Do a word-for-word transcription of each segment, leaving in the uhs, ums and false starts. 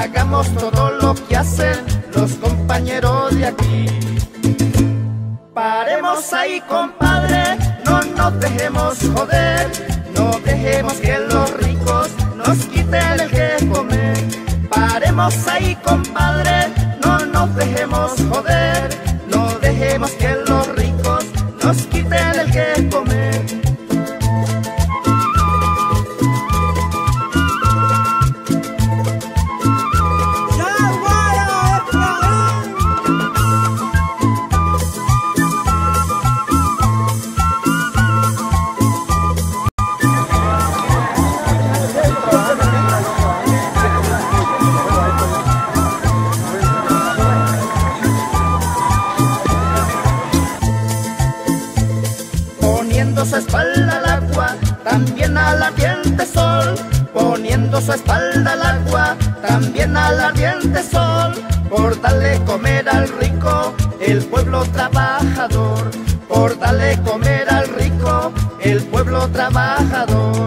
hagamos todo lo que hacen los compañeros de aquí. Paremos ahí, compadre, no nos dejemos joder, no dejemos que los ricos nos quiten el que comer. Paremos ahí, compadre, no nos dejemos joder, no dejemos que los ricos nos quiten el que comer. Poniendo su espalda al agua, también al ardiente sol. Poniendo su espalda al agua, también al ardiente sol. Por darle comer al rico, el pueblo trabajador. Por darle comer al rico, el pueblo trabajador.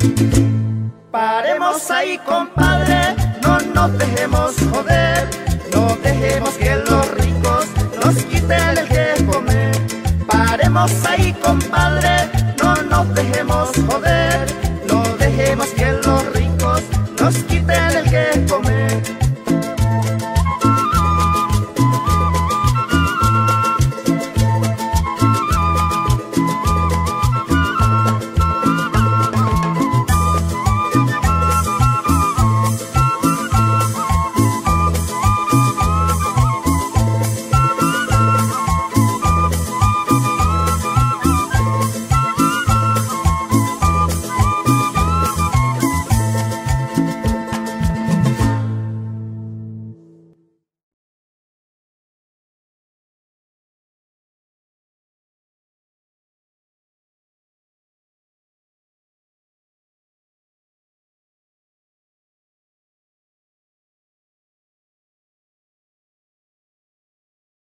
Paremos ahí, compadre, no nos dejemos joder, no dejemos que los ricos nos quiten el que comer. Paremos ahí, compadre, no nos dejemos joder.